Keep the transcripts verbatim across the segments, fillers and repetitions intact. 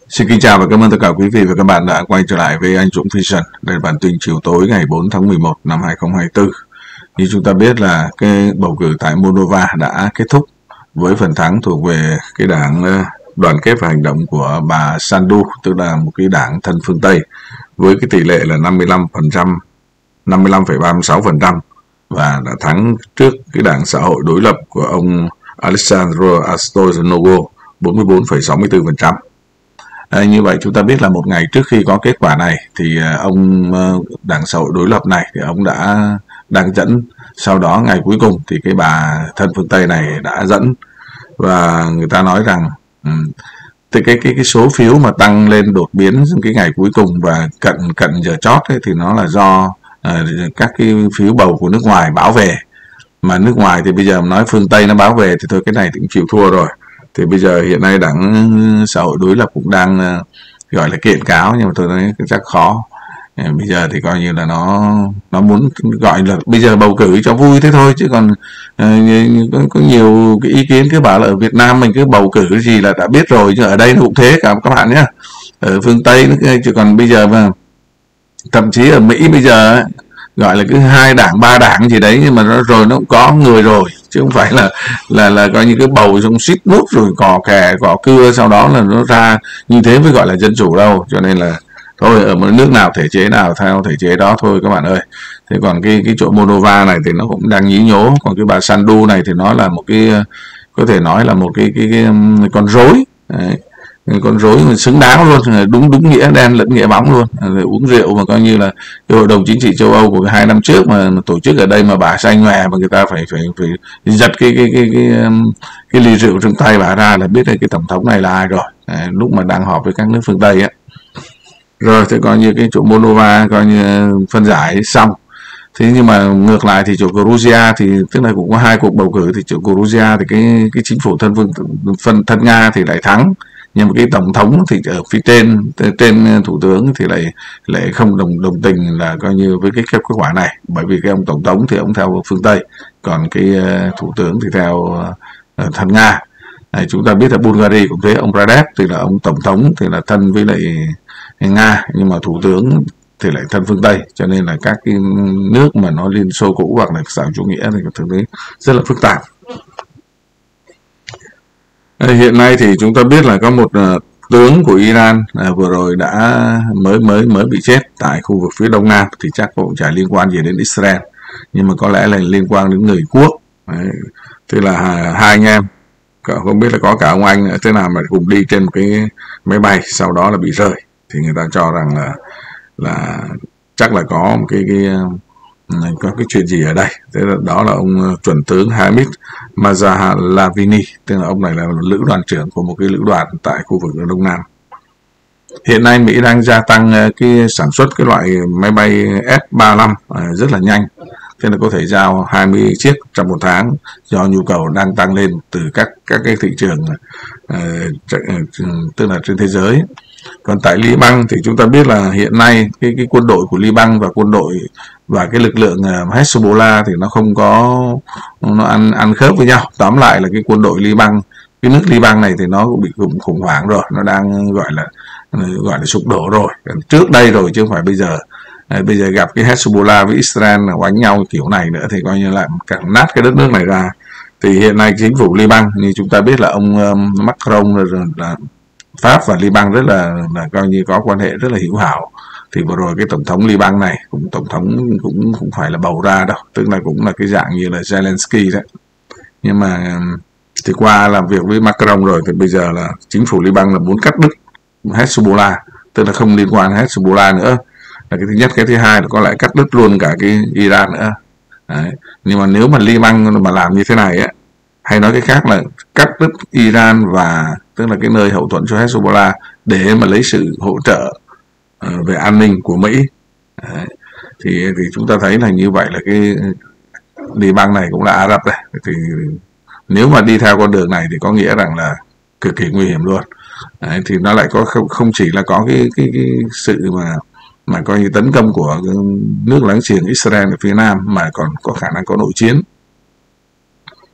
Xin kính chào và cảm ơn tất cả quý vị và các bạn đã quay trở lại với anh Dũng Vision. Đây là bản tin chiều tối ngày bốn tháng mười một năm hai không hai tư. Như chúng ta biết là cái bầu cử tại Moldova đã kết thúc với phần thắng thuộc về cái đảng Đoàn kết và Hành động của bà Sandu, tức là một cái đảng thân phương Tây với cái tỷ lệ là năm mươi lăm phần trăm, năm mươi lăm phẩy ba mươi sáu phần trăm và đã thắng trước cái đảng xã hội đối lập của ông Alexandru Stoianoglu bốn mươi tư phẩy sáu mươi tư phần trăm. À, như vậy chúng ta biết là một ngày trước khi có kết quả này thì ông đảng xã hội đối lập này thì ông đã đang dẫn, sau đó ngày cuối cùng thì cái bà thân phương Tây này đã dẫn, và người ta nói rằng um, thì cái cái cái số phiếu mà tăng lên đột biến cái ngày cuối cùng và cận cận giờ chót ấy, thì nó là do uh, các cái phiếu bầu của nước ngoài báo về, mà nước ngoài thì bây giờ nói phương Tây nó báo về thì thôi cái này cũng chịu thua rồi. Thì bây giờ hiện nay đảng xã hội đối lập cũng đang uh, gọi là kiện cáo, nhưng mà tôi nói chắc khó. Bây giờ thì coi như là nó nó muốn gọi là bây giờ bầu cử cho vui thế thôi, chứ còn uh, có, có nhiều cái ý kiến cứ bảo là ở Việt Nam mình cứ bầu cử cái gì là đã biết rồi, chứ ở đây nó cũng thế cả các bạn nhé. Ở phương Tây nó chứ còn bây giờ mà thậm chí ở Mỹ bây giờ ấy, gọi là cứ hai đảng ba đảng gì đấy, nhưng mà nó rồi nó cũng có người rồi, chứ không phải là là là coi như cái bầu xong xít nút rồi cò kè cò cưa sau đó là nó ra như thế mới gọi là dân chủ đâu. Cho nên là thôi, ở một nước nào thể chế nào theo thể chế đó thôi các bạn ơi. Thế còn cái cái chỗ Moldova này thì nó cũng đang nhí nhố, còn cái bà Sandu này thì nó là một cái, có thể nói là một cái cái, cái, cái con rối đấy. Con rối xứng đáng luôn, đúng đúng nghĩa đen lẫn nghĩa bóng luôn. Rồi uống rượu mà coi như là cái hội đồng chính trị châu Âu của hai năm trước mà tổ chức ở đây mà bà say nhòe mà người ta phải phải phải giật cái cái cái cái cái, cái ly rượu trong tay bà ra là biết là cái tổng thống này là ai rồi. Đấy, lúc mà đang họp với các nước phương Tây á. Rồi thì coi như cái chỗ Moldova coi như phân giải xong. Thế nhưng mà ngược lại thì chỗ Georgia thì tức là cũng có hai cuộc bầu cử, thì chỗ Georgia thì cái cái chính phủ thân phương phân thân Nga thì lại thắng, nhưng mà cái tổng thống thì ở phía trên trên thủ tướng thì lại lại không đồng đồng tình là coi như với cái kết quả này, bởi vì cái ông tổng thống thì ông theo phương Tây, còn cái thủ tướng thì theo uh, thân Nga. Này, chúng ta biết là Bulgaria cũng thế, ông Radev thì là ông tổng thống thì là thân với lại Nga, nhưng mà thủ tướng thì lại thân phương Tây, cho nên là các cái nước mà nó Liên Xô cũ hoặc là xã hội chủ nghĩa thì thực tế rất là phức tạp. Hiện nay thì chúng ta biết là có một uh, tướng của Iran uh, vừa rồi đã mới mới mới bị chết tại khu vực phía đông nam, thì chắc cũng chả liên quan gì đến Israel, nhưng mà có lẽ là liên quan đến người quốc. Đấy, tức là hai anh em, không biết là có cả ông anh thế nào mà cùng đi trên một cái máy bay, sau đó là bị rơi, thì người ta cho rằng là là chắc là có một cái cái có cái chuyện gì ở đây. Thế là đó là ông chuẩn tướng Hamid Mazahalavini, tức là ông này là lữ đoàn trưởng của một cái lữ đoàn tại khu vực ở Đông Nam. Hiện nay Mỹ đang gia tăng cái sản xuất cái loại máy bay F ba mươi lăm rất là nhanh, thế là có thể giao hai mươi chiếc trong một tháng, do nhu cầu đang tăng lên từ các các cái thị trường uh, tức là trên thế giới. Còn tại Liban thì chúng ta biết là hiện nay cái cái quân đội của Liban và quân đội và cái lực lượng uh, Hezbollah thì nó không có, nó ăn ăn khớp với nhau. Tóm lại là cái quân đội Liban, cái nước Liban này thì nó cũng bị khủng, khủng hoảng rồi, nó đang gọi là gọi là sụp đổ rồi, trước đây rồi chứ không phải bây giờ. Đấy, bây giờ gặp cái Hezbollah với Israel là đánh nhau kiểu này nữa thì coi như là càng nát cái đất nước này ra. Thì hiện nay chính phủ Liban như chúng ta biết là ông um, Macron là, là Pháp và Liban rất là, là coi như có quan hệ rất là hữu hảo. Thì vừa rồi cái tổng thống Liban này cũng tổng thống cũng cũng phải là bầu ra đâu, tức là cũng là cái dạng như là Zelensky đấy. Nhưng mà thì qua làm việc với Macron rồi thì bây giờ là chính phủ Liban là muốn cắt đứt Hezbollah, tức là không liên quan đến Hezbollah nữa, là cái thứ nhất. Cái thứ hai là có lại cắt đứt luôn cả cái Iran nữa. Đấy. Nhưng mà nếu mà Liban mà làm như thế này á, hay nói cái khác là cắt đứt Iran và tức là cái nơi hậu thuẫn cho Hezbollah để mà lấy sự hỗ trợ uh, về an ninh của Mỹ. Đấy. Thì thì chúng ta thấy là như vậy là cái Liban này cũng là Ả Rập này, thì nếu mà đi theo con đường này thì có nghĩa rằng là cực kỳ nguy hiểm luôn. Đấy. Thì nó lại có không, không chỉ là có cái cái, cái sự mà mà coi như tấn công của nước láng giềng Israel ở phía Nam, mà còn có khả năng có nội chiến.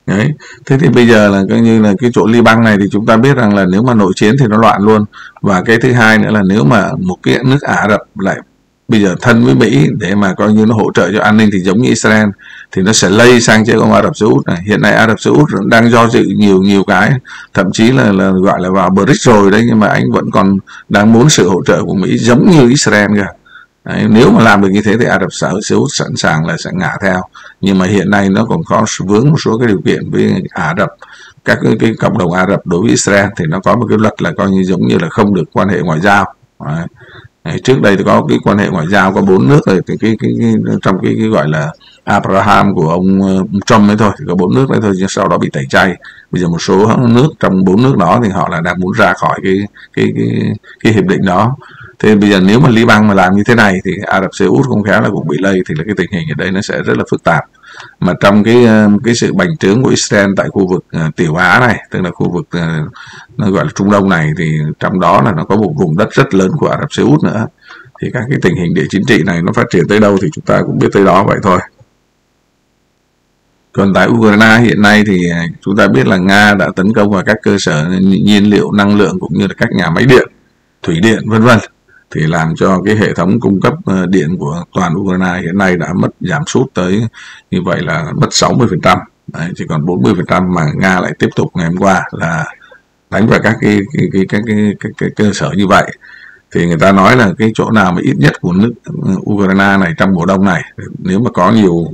Đấy, thế thì bây giờ là coi như là cái chỗ Liban này thì chúng ta biết rằng là nếu mà nội chiến thì nó loạn luôn. Và cái thứ hai nữa là nếu mà một cái nước Ả Rập lại bây giờ thân với Mỹ để mà coi như nó hỗ trợ cho an ninh thì giống như Israel, thì nó sẽ lây sang chế ông Ả Rập Xê Út này. Hiện nay Ả Rập Xê Út đang do dự nhiều nhiều cái, thậm chí là, là gọi là vào bờ rích rồi đấy, nhưng mà anh vẫn còn đang muốn sự hỗ trợ của Mỹ giống như Israel kìa. Đấy, nếu mà làm được như thế thì Ả Rập Xê Út sẵn sàng là sẽ ngả theo, nhưng mà hiện nay nó còn có vướng một số cái điều kiện với Ả Rập, các cái, cái cộng đồng Ả Rập đối với Israel thì nó có một cái luật là coi như giống như là không được quan hệ ngoại giao. Đấy. Đấy, trước đây thì có cái quan hệ ngoại giao có bốn nước rồi, thì cái, cái, cái trong cái, cái gọi là Abraham của ông, ông Trump ấy thôi thì có bốn nước đấy thôi, nhưng sau đó bị tẩy chay. Bây giờ một số nước trong bốn nước đó thì họ là đang muốn ra khỏi cái cái cái, cái hiệp định đó. Thế bây giờ nếu mà Liban mà làm như thế này thì Ả Rập Xê Út không khéo là cũng bị lây, thì là cái tình hình ở đây nó sẽ rất là phức tạp. Mà trong cái cái sự bành trướng của Israel tại khu vực uh, Tiểu Á này, tức là khu vực uh, nó gọi là Trung Đông này, thì trong đó là nó có một vùng đất rất lớn của Ả Rập Xê Út nữa. Thì các cái tình hình địa chính trị này nó phát triển tới đâu thì chúng ta cũng biết tới đó vậy thôi. Còn tại Ukraine hiện nay thì chúng ta biết là Nga đã tấn công vào các cơ sở nhiên liệu năng lượng cũng như là các nhà máy điện, thủy điện vân vân, thì làm cho cái hệ thống cung cấp điện của toàn Ukraine hiện nay đã mất giảm sút tới như vậy là mất sáu mươi phần trăm, chỉ còn bốn mươi phần trăm, mà Nga lại tiếp tục ngày hôm qua là đánh vào các cái cái cái cái, cái, cái, cái cơ sở như vậy. Thì người ta nói là cái chỗ nào mà ít nhất của nước Ukraine này trong mùa đông này, nếu mà có nhiều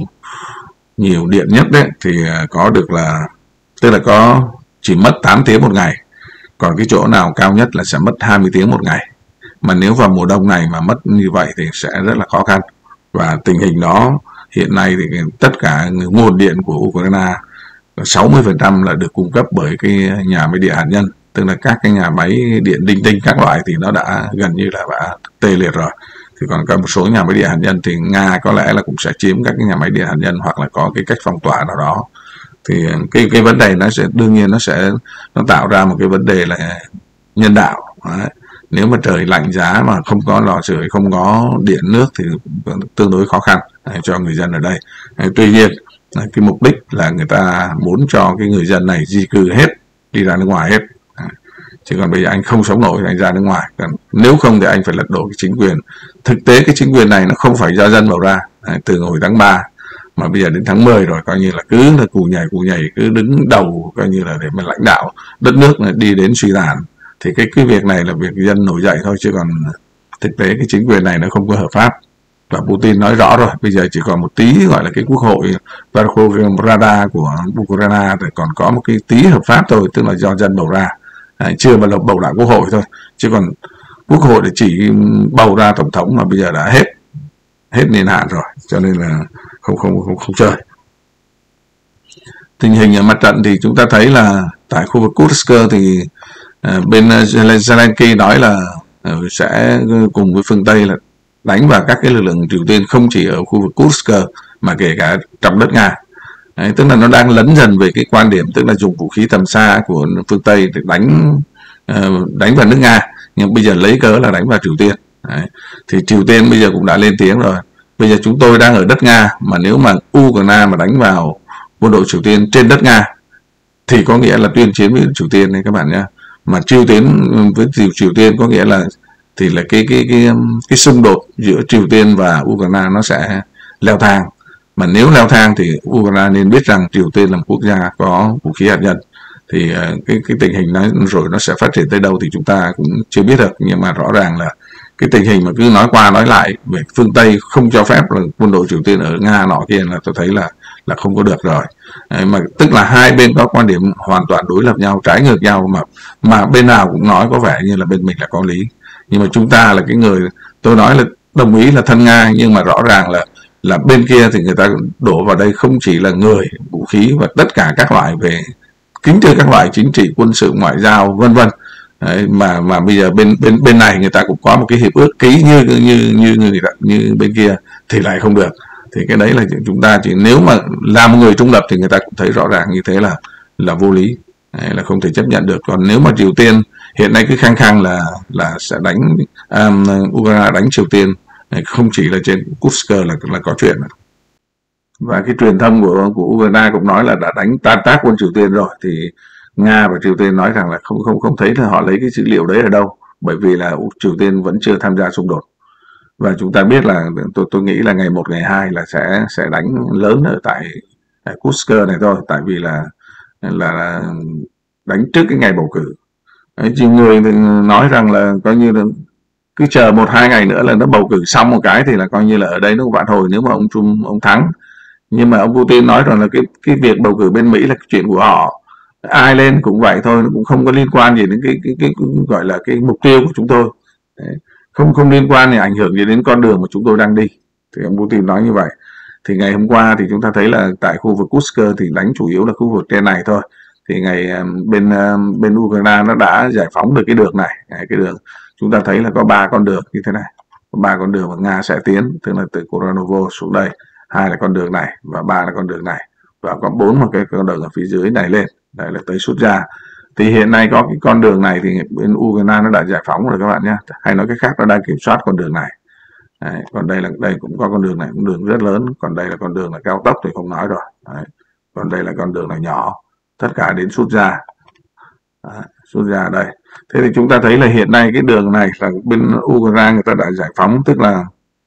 nhiều điện nhất đấy thì có được là tức là có chỉ mất tám tiếng một ngày, còn cái chỗ nào cao nhất là sẽ mất hai mươi tiếng một ngày. Mà nếu vào mùa đông này mà mất như vậy thì sẽ rất là khó khăn. Và tình hình đó hiện nay thì tất cả nguồn điện của Ukraine sáu mươi phần trăm là được cung cấp bởi cái nhà máy điện hạt nhân, tức là các cái nhà máy điện linh tinh các loại thì nó đã gần như là đã tê liệt rồi. Thì còn có một số nhà máy điện hạt nhân thì Nga có lẽ là cũng sẽ chiếm các cái nhà máy điện hạt nhân hoặc là có cái cách phong tỏa nào đó. Thì cái cái vấn đề nó sẽ đương nhiên nó sẽ nó tạo ra một cái vấn đề là nhân đạo. Đấy. Nếu mà trời lạnh giá mà không có lò sưởi, không có điện nước thì tương đối khó khăn cho người dân ở đây. Tuy nhiên cái mục đích là người ta muốn cho cái người dân này di cư hết, đi ra nước ngoài hết. Chứ còn bây giờ anh không sống nổi thì anh ra nước ngoài, nếu không thì anh phải lật đổ cái chính quyền. Thực tế cái chính quyền này nó không phải do dân bầu ra từ hồi tháng ba, mà bây giờ đến tháng mười rồi coi như là cứ là cù nhảy cù nhảy cứ đứng đầu coi như là để mà lãnh đạo đất nước này đi đến suy tàn. Thì cái cái việc này là việc dân nổi dậy thôi, chứ còn thực tế cái chính quyền này nó không có hợp pháp. Và Putin nói rõ rồi, bây giờ chỉ còn một tí gọi là cái quốc hội Verkhovna Rada của Ukraine thì còn có một cái tí hợp pháp thôi, tức là do dân bầu ra. Đấy, chưa mà bầu lại quốc hội thôi, chứ còn quốc hội để chỉ bầu ra tổng thống mà bây giờ đã hết hết niên hạn rồi, cho nên là không không không không chơi. Tình hình ở mặt trận thì chúng ta thấy là tại khu vực Kursk thì uh, bên Zelensky nói là uh, sẽ cùng với phương Tây là đánh vào các cái lực lượng Triều Tiên không chỉ ở khu vực Kursk mà kể cả trong đất Nga. Đấy, tức là nó đang lấn dần về cái quan điểm tức là dùng vũ khí tầm xa của phương Tây để đánh uh, đánh vào nước Nga, nhưng bây giờ lấy cớ là đánh vào Triều Tiên. Đấy. Thì Triều Tiên bây giờ cũng đã lên tiếng rồi, bây giờ chúng tôi đang ở đất Nga, mà nếu mà Ukraine mà đánh vào quân đội Triều Tiên trên đất Nga thì có nghĩa là tuyên chiến với Triều Tiên đấy các bạn nhé. Mà Triều Tiên với Triều Tiên có nghĩa là thì là cái cái cái cái xung đột giữa Triều Tiên và Ukraine nó sẽ leo thang. Mà nếu leo thang thì Ukraine nên biết rằng Triều Tiên là một quốc gia có vũ khí hạt nhân. Thì cái cái tình hình nó rồi nó sẽ phát triển tới đâu thì chúng ta cũng chưa biết được, nhưng mà rõ ràng là cái tình hình mà cứ nói qua nói lại về phương Tây không cho phép là quân đội Triều Tiên ở Nga nọ kia là tôi thấy là là không có được rồi. Đấy, mà tức là hai bên có quan điểm hoàn toàn đối lập nhau, trái ngược nhau, mà mà bên nào cũng nói có vẻ như là bên mình là có lý. Nhưng mà chúng ta là cái người tôi nói là đồng ý là thân Nga, nhưng mà rõ ràng là là bên kia thì người ta đổ vào đây không chỉ là người, vũ khí và tất cả các loại về kính từ các loại chính trị, quân sự, ngoại giao vân vân. Đấy, mà mà bây giờ bên bên bên này người ta cũng có một cái hiệp ước ký như như như người ta, như bên kia thì lại không được. Thì cái đấy là chúng ta chỉ nếu mà làm một người trung lập thì người ta cũng thấy rõ ràng như thế là là vô lý. Đấy, là không thể chấp nhận được. Còn nếu mà Triều Tiên hiện nay cứ khăng khăng là là sẽ đánh um, Ukraine đánh Triều Tiên, không chỉ là trên Kursk là là có chuyện. Và cái truyền thông của của Ukraine cũng nói là đã đánh tan tác quân Triều Tiên rồi, thì Nga và Triều Tiên nói rằng là không không không thấy là họ lấy cái dữ liệu đấy ở đâu, bởi vì là Triều Tiên vẫn chưa tham gia xung đột. Và chúng ta biết là tôi tôi nghĩ là ngày một ngày hai là sẽ sẽ đánh lớn ở tại, tại Kursk này thôi, tại vì là là, là đánh trước cái ngày bầu cử. Đấy, chỉ người thì nói rằng là coi như là cứ chờ một hai ngày nữa là nó bầu cử xong một cái thì là coi như là ở đây nó cũng vạn hồi nếu mà ông Trump ông thắng. Nhưng mà ông Putin nói rằng là cái cái việc bầu cử bên Mỹ là cái chuyện của họ, ai lên cũng vậy thôi, nó cũng không có liên quan gì đến cái cái, cái, cái gọi là cái mục tiêu của chúng tôi. Đấy. không không liên quan thì ảnh hưởng gì đến con đường mà chúng tôi đang đi, thì ông Putin nói như vậy. Thì ngày hôm qua thì chúng ta thấy là tại khu vực Kursk thì đánh chủ yếu là khu vực trên này thôi. Thì ngày bên bên Ukraine nó đã giải phóng được cái đường này, cái đường chúng ta thấy là có ba con đường như thế này, có ba con đường mà Nga sẽ tiến, tức là từ Koronovo xuống đây, hai là con đường này và ba là con đường này, và có bốn một cái con đường ở phía dưới này lên, đây là tới Sudzha. Thì hiện nay có cái con đường này thì bên Ukraine nó đã giải phóng rồi các bạn nhé, hay nói cách khác nó đang kiểm soát con đường này. Đấy, còn đây là đây cũng có con đường này, cũng đường rất lớn, còn đây là con đường là cao tốc thì không nói rồi. Đấy. Còn đây là con đường là nhỏ, tất cả đến Sudzha. Sudzha đây. Thế thì chúng ta thấy là hiện nay cái đường này là bên Ukraine người ta đã giải phóng, tức là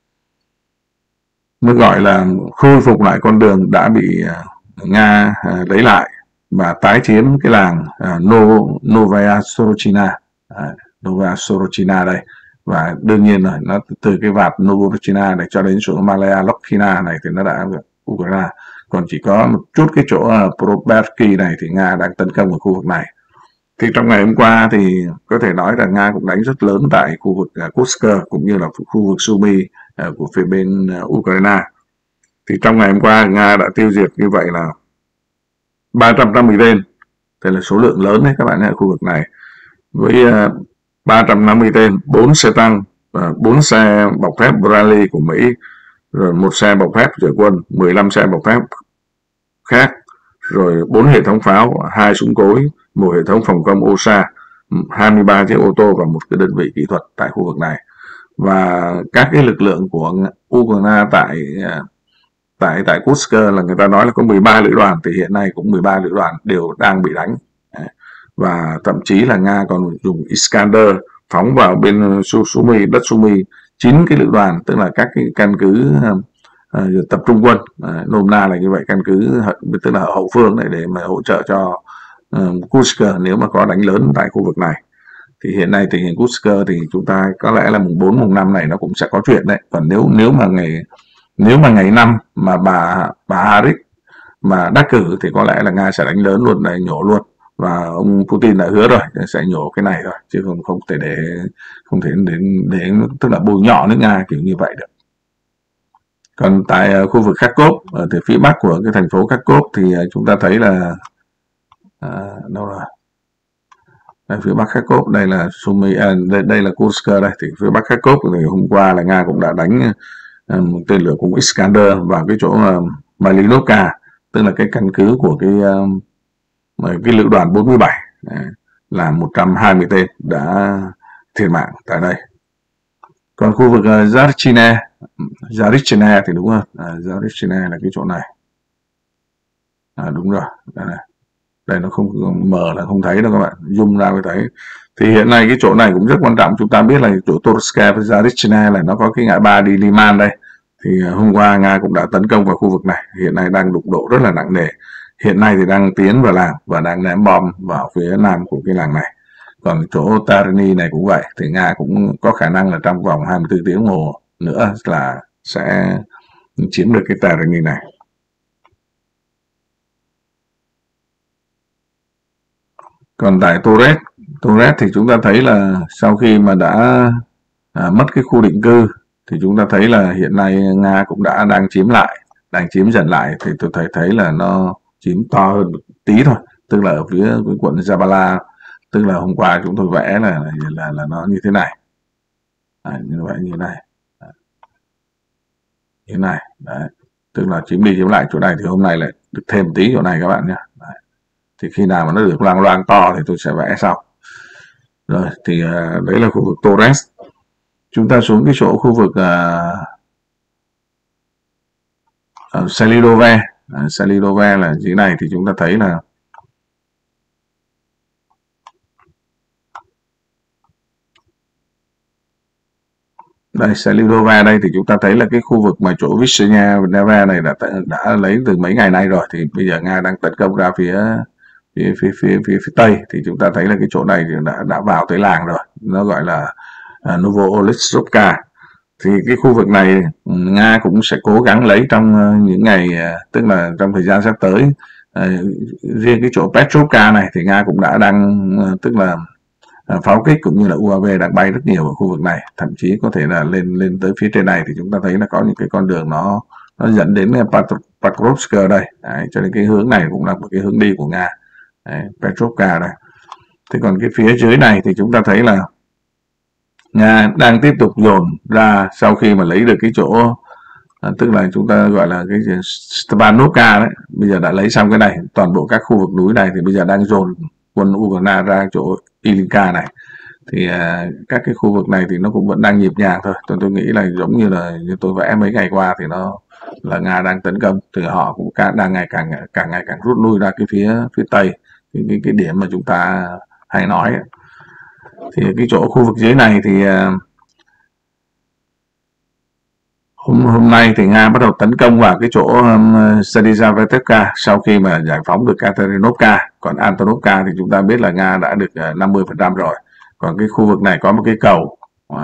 mới gọi là khôi phục lại con đường đã bị uh, Nga uh, lấy lại và tái chiếm cái làng uh, Novaya Sorochina, uh, Novaya Sorochina đây. Và đương nhiên là nó từ cái vạt Novorochina này cho đến chỗ Malaya Lokhina này thì nó đã Ukraine. Còn chỉ có một chút cái chỗ uh, Probersky này thì Nga đang tấn công ở khu vực này. Thì trong ngày hôm qua thì có thể nói là Nga cũng đánh rất lớn tại khu vực uh, Kursk cũng như là khu vực Sumy uh, của phía bên uh, Ukraine. Thì trong ngày hôm qua Nga đã tiêu diệt như vậy là ba trăm năm mươi tên, đây là số lượng lớn đấy các bạn ở khu vực này, với uh, ba trăm năm mươi tên, bốn xe tăng, bốn xe bọc thép Bradley của Mỹ, rồi một xe bọc thép rời quân, mười lăm xe bọc thép khác, rồi bốn hệ thống pháo, hai súng cối, một hệ thống phòng không ô sa, hai mươi ba chiếc ô tô và một cái đơn vị kỹ thuật tại khu vực này. Và các cái lực lượng của Ukraine tại tại tại Kursk là người ta nói là có mười ba lữ đoàn, thì hiện nay cũng mười ba lữ đoàn đều đang bị đánh. Và thậm chí là Nga còn dùng Iskander phóng vào bên Sumy, đất Sumy, chín cái lữ đoàn, tức là các cái căn cứ uh, tập trung quân, uh, nôm na là như vậy, căn cứ tức là hậu phương này để mà hỗ trợ cho uh, Kursk nếu mà có đánh lớn tại khu vực này. Thì hiện nay tình hình Kursk thì chúng ta có lẽ là mùng bốn mùng năm này nó cũng sẽ có chuyện đấy. Còn nếu nếu mà ngày nếu mà ngày năm mà bà bà Harris mà đắc cử thì có lẽ là Nga sẽ đánh lớn luôn, này nhổ luôn. Và ông Putin đã hứa rồi sẽ nhổ cái này rồi, chứ không không thể để không thể đến để, để tức là bôi nhọ nước Nga kiểu như vậy được. Còn tại uh, khu vực Kharkov ở từ phía bắc của cái thành phố Kharkov thì uh, chúng ta thấy là uh, đâu rồi đây, phía bắc Kharkov đây là Sumy, à, đây, đây là Kursk đây. Thì phía bắc Kharkov thì hôm qua là Nga cũng đã đánh uh, một tên lửa cũng Iskander vào cái chỗ uh, Malinovka, tức là cái căn cứ của cái uh, cái lữ đoàn bốn mươi bảy, là một trăm hai mươi tên đã thiệt mạng tại đây. Còn khu vực uh, Zarichne, Zarichne thì đúng không? À, Zarichne là cái chỗ này. À, đúng rồi, đây này. Đây nó không mờ là không thấy đâu các bạn, zoom ra mới thấy. Thì hiện nay cái chỗ này cũng rất quan trọng, chúng ta biết là chỗ Torske với Zarichne là nó có cái ngã ba đi Liman đây. Thì uh, hôm qua Nga cũng đã tấn công vào khu vực này, hiện nay đang đụng độ rất là nặng nề. Hiện nay thì đang tiến vào làng và đang ném bom vào phía nam của cái làng này. Còn chỗ Tarny này cũng vậy, thì Nga cũng có khả năng là trong vòng hai mươi tư tiếng đồng hồ nữa là sẽ chiếm được cái Tarny này. Còn tại Torres, Torres thì chúng ta thấy là sau khi mà đã à, mất cái khu định cư thì chúng ta thấy là hiện nay Nga cũng đã đang chiếm lại, đang chiếm dần lại. Thì tôi thấy thấy là nó chiếm to hơn một tí thôi, tức là ở phía cái quận Zabala, tức là hôm qua chúng tôi vẽ là là là, là nó như thế này, à, như vậy như thế này, à, như thế này, đấy. Tức là chiếm đi chiếm lại chỗ này, thì hôm nay lại được thêm một tí chỗ này các bạn nhé. Đấy. Thì khi nào mà nó được loang loang to thì tôi sẽ vẽ sau. Rồi thì uh, đấy là khu vực Torres. Chúng ta xuống cái chỗ khu vực uh, uh, Selidove. uh, Selidove là dưới này thì chúng ta thấy là đây, Selidove đây thì chúng ta thấy là cái khu vực mà chỗ Vyshnya Neva này đã đã lấy từ mấy ngày nay rồi, thì bây giờ Nga đang tấn công ra phía phía phía phía, phía, phía tây, thì chúng ta thấy là cái chỗ này đã đã vào tới làng rồi, nó gọi là uh, Novoolestovka. Thì cái khu vực này Nga cũng sẽ cố gắng lấy trong uh, những ngày uh, tức là trong thời gian sắp tới. Uh, riêng cái chỗ Petrovka này thì Nga cũng đã đang uh, tức là uh, pháo kích cũng như là u a vê đang bay rất nhiều ở khu vực này, thậm chí có thể là lên lên tới phía trên này thì chúng ta thấy là có những cái con đường nó nó dẫn đến Pakrovsk đây. Đấy, cho nên cái hướng này cũng là một cái hướng đi của Nga. Đấy, Petrovka đây. Thế còn cái phía dưới này thì chúng ta thấy là Nga đang tiếp tục dồn ra sau khi mà lấy được cái chỗ à, tức là chúng ta gọi là cái Stepanovka đấy, bây giờ đã lấy xong cái này, toàn bộ các khu vực núi này thì bây giờ đang dồn quân Ukraine ra chỗ Ilinka này. Thì à, các cái khu vực này thì nó cũng vẫn đang nhịp nhàng thôi. Tôi tôi nghĩ là giống như là như tôi vẽ mấy ngày qua thì nó là Nga đang tấn công, thì họ cũng đang ngày càng càng ngày càng rút lui ra cái phía phía tây, cái cái, cái điểm mà chúng ta hay nói ấy. Thì cái chỗ khu vực dưới này thì uh, hôm hôm nay thì Nga bắt đầu tấn công vào cái chỗ um, Sedizavetevka sau khi mà giải phóng được Katerinovka. Còn Antonovka thì chúng ta biết là Nga đã được uh, năm mươi phần trăm rồi. Còn cái khu vực này có một cái cầu, uh,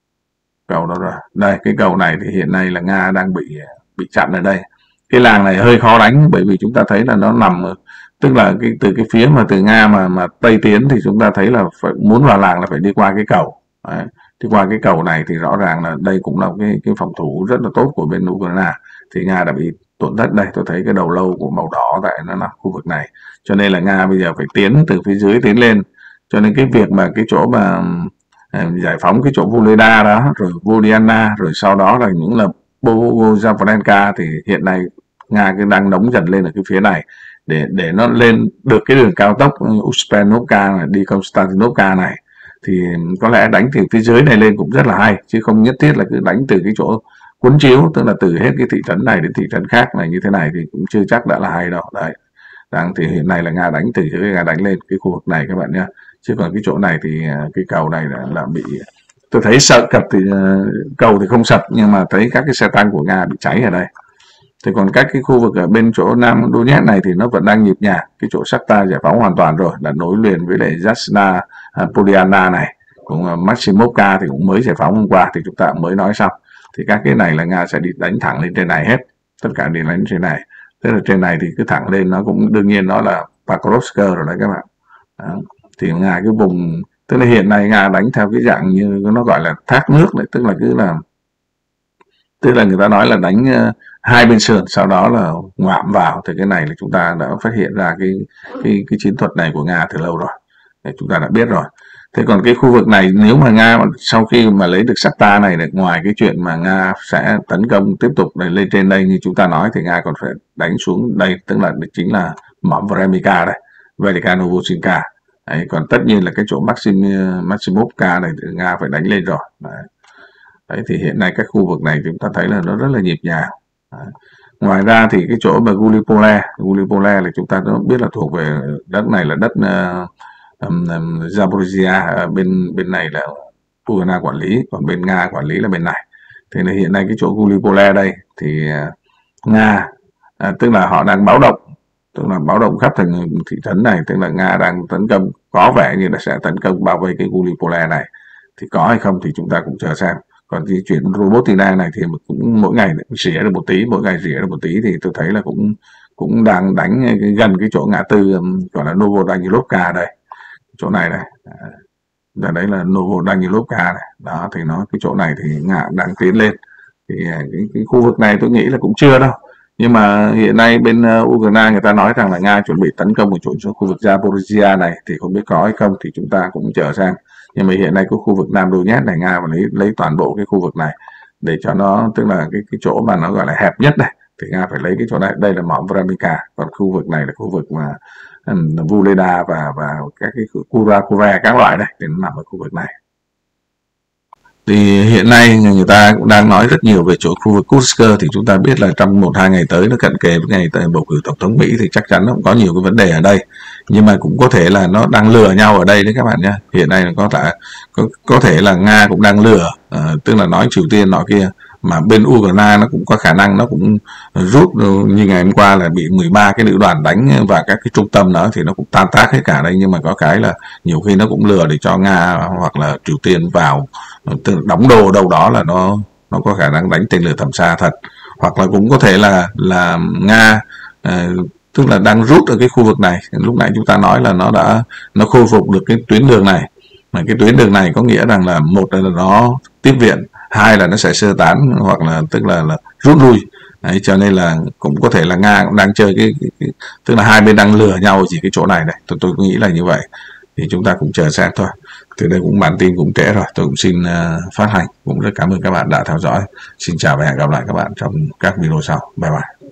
cầu đó rồi. Đây, cái cầu này thì hiện nay là Nga đang bị bị chặn ở đây. Cái làng này hơi khó đánh bởi vì chúng ta thấy là nó nằm ở, tức là cái từ cái phía mà từ Nga mà mà tây tiến thì chúng ta thấy là phải muốn vào làng là phải đi qua cái cầu. Đấy, đi qua cái cầu này thì rõ ràng là đây cũng là cái cái phòng thủ rất là tốt của bên Ukraine. Thì Nga đã bị tổn thất đây, tôi thấy cái đầu lâu của màu đỏ tại nó nằm khu vực này, cho nên là Nga bây giờ phải tiến từ phía dưới tiến lên. Cho nên cái việc mà cái chỗ mà giải phóng cái chỗ Voleda đó, rồi Vodiana, rồi sau đó là những là Bogozavlenka, thì hiện nay Nga cứ đang nóng dần lên ở cái phía này để để nó lên được cái đường cao tốc Uspenovka này, đi Konstantinovka này, thì có lẽ đánh từ phía dưới này lên cũng rất là hay, chứ không nhất thiết là cứ đánh từ cái chỗ cuốn chiếu, tức là từ hết cái thị trấn này đến thị trấn khác này như thế này thì cũng chưa chắc đã là hay đâu. Đấy, đang thì hiện nay là Nga đánh từ dưới, Nga đánh lên cái khu vực này các bạn nhé, chứ còn cái chỗ này thì cái cầu này là, là bị, tôi thấy sợ cập thì uh, cầu thì không sập, nhưng mà thấy các cái xe tăng của Nga bị cháy ở đây. Thì còn các cái khu vực ở bên chỗ Nam Donetsk này thì nó vẫn đang nhịp nhàng. Cái chỗ Shakhtar giải phóng hoàn toàn rồi, là nối liền với lại Yasna uh, Poliana này, cũng uh, Maximovka thì cũng mới giải phóng hôm qua, thì chúng ta mới nói xong. Thì các cái này là Nga sẽ đi đánh thẳng lên trên này hết, tất cả đi đánh trên này. Thế là trên này thì cứ thẳng lên, nó cũng đương nhiên nó là Pakrovsk rồi đấy các bạn. Đó. Thì Nga cái vùng, tức là hiện nay Nga đánh theo cái dạng như nó gọi là thác nước đấy, tức là cứ là tức là người ta nói là đánh uh, hai bên sườn, sau đó là ngoạm vào. Thì cái này là chúng ta đã phát hiện ra cái cái cái chiến thuật này của Nga từ lâu rồi, để chúng ta đã biết rồi. Thế còn cái khu vực này nếu mà Nga sau khi mà lấy được Shakhtar này, được ngoài cái chuyện mà Nga sẽ tấn công tiếp tục để lên trên đây như chúng ta nói, thì Nga còn phải đánh xuống đây, tức là chính là mỏm Vremika đây, Velika Novosilka. Đấy, còn tất nhiên là cái chỗ Maxim Maximovka này thì Nga phải đánh lên rồi. Đấy. Đấy, thì hiện nay các khu vực này chúng ta thấy là nó rất là nhịp nhàng. Đấy. Ngoài ra thì cái chỗ mà Gulipole, Gulipole là chúng ta biết là thuộc về đất này là đất uh, um, um, Zaporizhia, bên bên này là Ukraine quản lý, còn bên Nga quản lý là bên này. Thì là hiện nay cái chỗ Gulipole đây thì uh, Nga uh, tức là họ đang báo động, tức là báo động khắp thành thị trấn này, tức là Nga đang tấn công, có vẻ như là sẽ tấn công bao vây cái Gulipole này. Thì có hay không thì chúng ta cũng chờ xem. Còn cái chuyện Robotina này thì cũng mỗi ngày rỉa được một tí, mỗi ngày rỉa được một tí, thì tôi thấy là cũng cũng đang đánh gần cái chỗ ngã tư gọi là Novodanilovka đây, chỗ này này, à, đấy là Novodanilovka này. Đó, thì nó cái chỗ này thì Nga đang tiến lên. Thì cái, cái khu vực này tôi nghĩ là cũng chưa đâu, nhưng mà hiện nay bên uh, Ukraine người ta nói rằng là Nga chuẩn bị tấn công ở chỗ, chỗ khu vực Zaporizhia này, thì không biết có hay không thì chúng ta cũng chờ xem. Nhưng mà hiện nay cái khu vực Nam Donetsk này Nga phải lấy lấy toàn bộ cái khu vực này để cho nó, tức là cái cái chỗ mà nó gọi là hẹp nhất này, thì Nga phải lấy cái chỗ này, đây là mỏm Vremika, còn khu vực này là khu vực mà um, Vuleda và và các cái Kurakove các loại này thì nó nằm ở khu vực này. Thì hiện nay người ta cũng đang nói rất nhiều về chỗ khu vực Kursk, thì chúng ta biết là trong một hai ngày tới nó cận kề với ngày tới bầu cử tổng thống Mỹ, thì chắc chắn nó cũng có nhiều cái vấn đề ở đây, nhưng mà cũng có thể là nó đang lừa nhau ở đây đấy các bạn nhé. Hiện nay có thể có, có thể là Nga cũng đang lừa, uh, tức là nói Triều Tiên nọ kia, mà bên Ukraine nó cũng có khả năng nó cũng rút, như ngày hôm qua là bị mười ba cái lữ đoàn đánh và các cái trung tâm đó thì nó cũng tan tác hết cả đây. Nhưng mà có cái là nhiều khi nó cũng lừa để cho Nga hoặc là Triều Tiên vào đóng đồ đâu đó, là nó nó có khả năng đánh tên lửa tầm xa thật. Hoặc là cũng có thể là là Nga uh, tức là đang rút ở cái khu vực này. Lúc nãy chúng ta nói là nó đã nó khôi phục được cái tuyến đường này, mà cái tuyến đường này có nghĩa rằng là một là nó tiếp viện, hai là nó sẽ sơ tán, hoặc là tức là, là rút lui. Đấy, cho nên là cũng có thể là Nga cũng đang chơi cái, cái, cái tức là hai bên đang lừa nhau chỉ cái chỗ này này. Tôi tôi nghĩ là như vậy, thì chúng ta cũng chờ xem thôi. Từ đây cũng bản tin cũng trễ rồi, tôi cũng xin uh, phát hành. Cũng rất cảm ơn các bạn đã theo dõi. Xin chào và hẹn gặp lại các bạn trong các video sau. Bye bye.